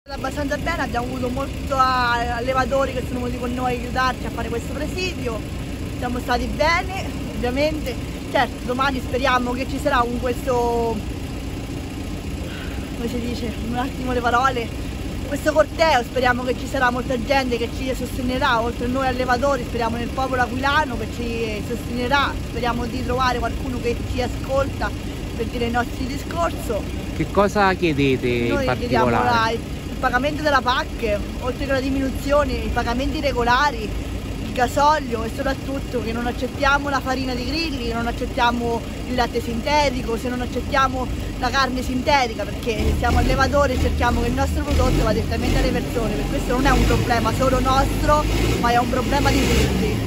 Abbastanza bene, abbiamo avuto molto allevatori che sono venuti con noi a aiutarci a fare questo presidio, siamo stati bene ovviamente. Certo, domani speriamo che ci sarà con questo, come si dice, un attimo le parole, questo corteo, speriamo che ci sarà molta gente che ci sostenerà, oltre a noi allevatori speriamo nel popolo aquilano che ci sostenerà, speriamo di trovare qualcuno che ci ascolta per dire il nostro discorso. Che cosa chiedete Noi in particolare? chiediamo il pagamento della PAC, oltre che la diminuzione, i pagamenti regolari, il gasolio e soprattutto che non accettiamo la farina di grilli, non accettiamo il latte sintetico, se non accettiamo la carne sintetica, perché siamo allevatori e cerchiamo che il nostro prodotto vada direttamente alle persone, per questo non è un problema solo nostro, ma è un problema di tutti.